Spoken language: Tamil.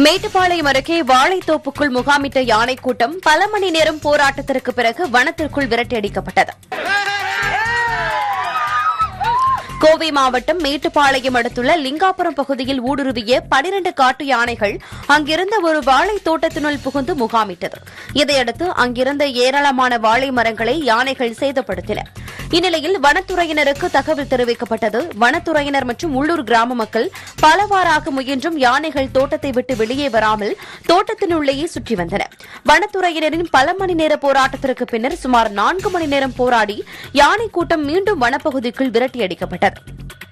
மேட்டுப்பாளையம் அருகே வாழைத்தோப்புக்குள் முகாமிட்ட யானை கூட்டம் பல மணி நேரம் போராட்டத்திற்கு பிறகு வனத்திற்குள் விரட்டியடிக்கப்பட்டது. கோவை மாவட்டம் மேட்டுப்பாளையம் அடுத்துள்ள லிங்காபுரம் பகுதியில் ஊடுருவிய 12 காட்டு யானைகள் அங்கிருந்த ஒரு வாழை தோட்டத்தினுள் புகுந்து முகாமிட்டது. இதையடுத்து அங்கிருந்த ஏராளமான வாழை மரங்களை யானைகள் சேதப்படுத்தின. இந்நிலையில் வனத்துறையினருக்கு தகவல் தெரிவிக்கப்பட்டது. வனத்துறையினர் மற்றும் உள்ளூர் கிராம மக்கள் பலவாறாக முயன்றும் யானைகள் தோட்டத்தை விட்டு வெளியே வராமல் தோட்டத்தினுள்ளேயே சுற்றி வந்தன. வனத்துறையினரின் பல மணி நேர போராட்டத்திற்கு பின்னர் சுமார் 4 மணி நேரம் போராடி யானை கூட்டம் மீண்டும் வனப்பகுதிக்குள் விரட்டியடிக்கப்பட்டது.